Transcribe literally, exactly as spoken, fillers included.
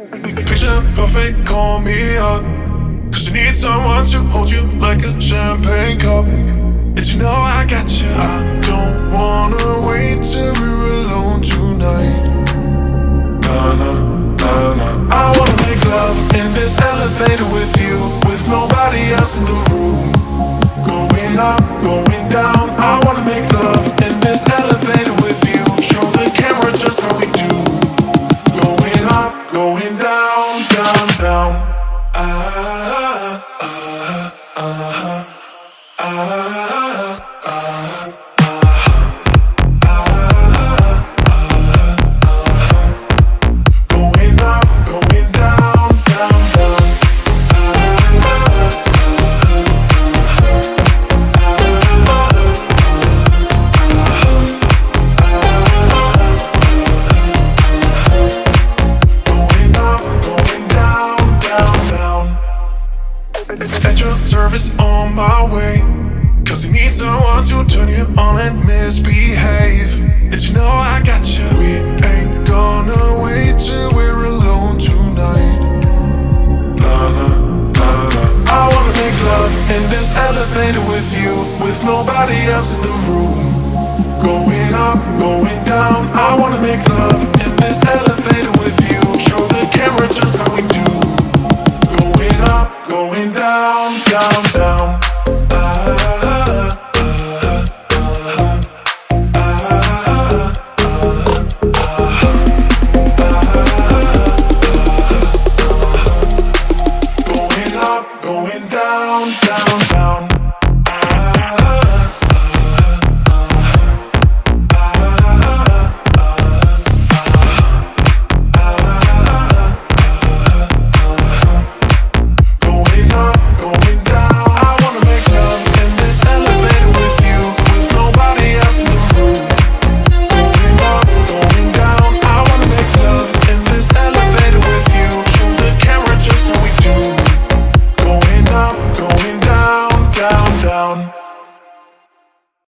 Picture perfect, call me up, 'cause you need someone to hold you like a champagne cup. And you know I got you. I don't wanna wait till we're alone tonight. Nah, nah, nah, nah. I wanna make love in this elevator with you, with nobody else in the room. Going up, going down. I wanna make love in this elevator with you. Show the camera just how we do. Going up, going down, down, down. Ah, ah, ah, ah, ah, ah, ah. At your service on my way, 'cause you need someone to turn you on and misbehave. And you know I got you. We ain't gonna wait till we're alone tonight. Nah, nah, nah, nah. I wanna make love in this elevator with you, with nobody else in the room. Going up, going down. I wanna make love